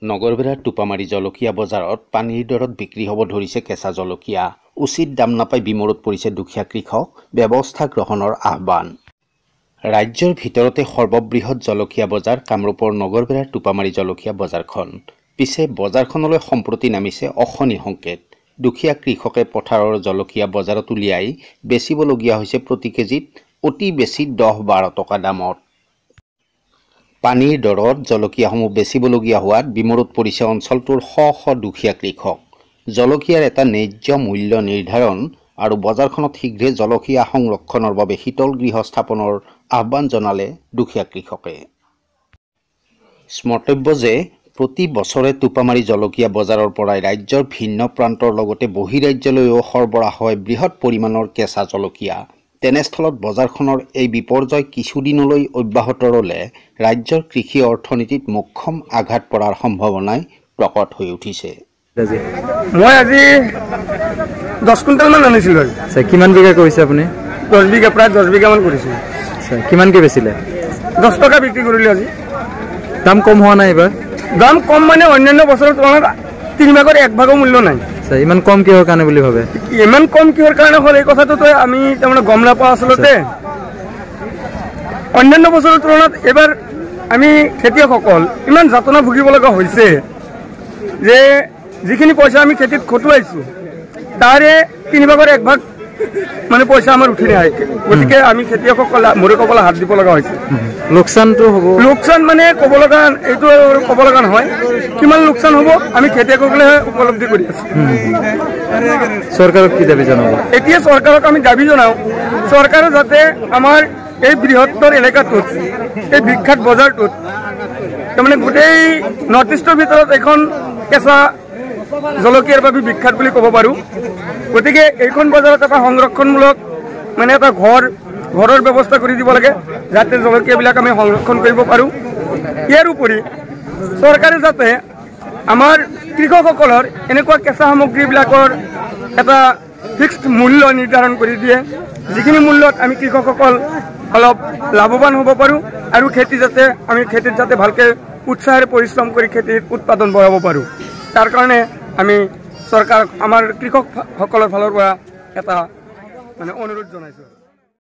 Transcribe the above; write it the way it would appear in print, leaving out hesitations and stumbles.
নগৰবেৰাৰ টোপামাৰী জলকীয়া বজাৰত পানীৰ দৰত বিক্ৰী হ'ব ধৰিছে কেঁচা জলকীয়া। উচিত দাম নাপাই বিমোৰত পৰিছে দুখীয়া কৃষক। ব্যৱস্থা গ্ৰহণৰ আহ্বান। ৰাজ্যৰ ভিতৰতে সৰ্ববৃহৎ জলকীয়া বজাৰ কামৰূপৰ নগৰবেৰাৰ টোপামাৰী জলকীয়া বজাৰখন। পিছে বজাৰখনলৈ সম্প্ৰতি নামিছে অশনি সংকেত। দুখীয়া কৃষকে পথাৰৰ জলকীয়া বজাৰত উলিয়াই বেচিবলগীয়া হৈছে প্ৰতি কেজিত অতি বেছি 10-12 টকা দামত। পানীৰ দৰত জলকীয়াসমূহ বেচিবলগীয়া হোৱাত বিমোৰত পৰিছে অঞ্চলটোৰ শ শ দুখীয়া কৃষক। জলকীয়াৰ এটা ন্যায্য মূল্য নিৰ্ধাৰণ আৰু বজাৰখনত শীঘ্ৰে জলকীয়া সংৰক্ষণৰ বাবে শীতল গৃহ স্থাপনৰ আহ্বান জনালে দুখীয়া কৃষকে। স্মৰ্তব্য যে প্ৰতি বছৰে টোপামাৰী জলকীয়া বজাৰৰ পৰাই ৰাজ্যৰ ভিন্ন প্ৰান্তৰ লগতে বহিৰাজ্যলৈও সৰবৰাহ হয় বৃহৎ পৰিমাণৰ কেঁচা জলকীয়া। তেনেস্থলত বজাৰখনৰ এই বিপৰ্যয় কিছুদিনলৈ অব্যাহত ৰ'লে ৰাজ্যৰ কৃষি অৰ্থনীতিত মোক্ষম আঘাত পৰাৰ সম্ভাৱনাই প্ৰকট হৈ উঠিছে। মই আজি 10 কুইণ্টেলমান আনিছিলোঁ। কিমান বিঘা কৰিছে আপুনি? 10 বিঘা, প্ৰায় 10 বিঘামান কৰিছোঁ। কিমানকৈ বেচিলে? 10 টকা বিক্ৰী কৰিলোঁ আজি। দাম কম হোৱা নাই এইবাৰ? দাম কম মানে অন্যান্য বছৰৰ তুলনাত 3 ভাগৰ 1 ভাগৰ মূল্য নাই। ইমান কম কিহৰ কাৰণে বুলি ভাবে? ইমান কম কিহৰ কাৰণে হ'ল এই কথাটোতো আমি তাৰমানে গম নাপাওঁ আচলতে। অন্যান্য বছৰৰ তুলনাত এইবাৰ আমি খেতিয়কসকল ইমান যাতনা ভুগিব লগা হৈছে যে যিখিনি পইচা আমি খেতিত খটুৱাইছোঁ তাৰে 3 ভাগৰ 1 ভাগ মানে পইচা আমাৰ উঠি নাহে। গতিকে আমি খেতিয়কসকল মৰি কপালে হাত দিব লগা হৈছে। লোকচানটো হ'ব। লোকচান মানে ক'ব লগা এইটো ক'ব লগা নহয়। কিমান লোকচান হ'ব আমি খেতিয়কসকলেহে উপলব্ধি কৰি আছোঁ। চৰকাৰক কি দাবী জনাব? এতিয়া চৰকাৰক আমি দাবী জনাওঁ চৰকাৰে যাতে আমাৰ এই বৃহত্তৰ এলেকাটোত এই বিখ্যাত বজাৰটোত তাৰমানে গোটেই নৰ্থ ইষ্টৰ ভিতৰত এখন কেঁচা জলকীয়াৰ বাবে বিখ্যাত বুলি ক'ব পাৰোঁ। গতিকে এইখন বজাৰত এটা সংৰক্ষণমূলক মানে এটা ঘৰৰ ব্যৱস্থা কৰি দিব লাগে যাতে জলকীয়াবিলাক আমি সংৰক্ষণ কৰিব পাৰোঁ। ইয়াৰ উপৰি চৰকাৰে যাতে আমাৰ কৃষকসকলৰ এনেকুৱা কেঁচা সামগ্ৰীবিলাকৰ এটা ফিক্সড মূল্য নিৰ্ধাৰণ কৰি দিয়ে যিখিনি মূল্যত আমি কৃষকসকল অলপ লাভৱান হ'ব পাৰোঁ আৰু আমি খেতিত যাতে ভালকৈ উৎসাহেৰে পৰিশ্ৰম কৰি খেতিৰ উৎপাদন বঢ়াব পাৰোঁ। তাৰ কাৰণে আমি চৰকাৰক আমাৰ কৃষকসকলৰ ফালৰ পৰা এটা মানে অনুৰোধ জনাইছোঁ।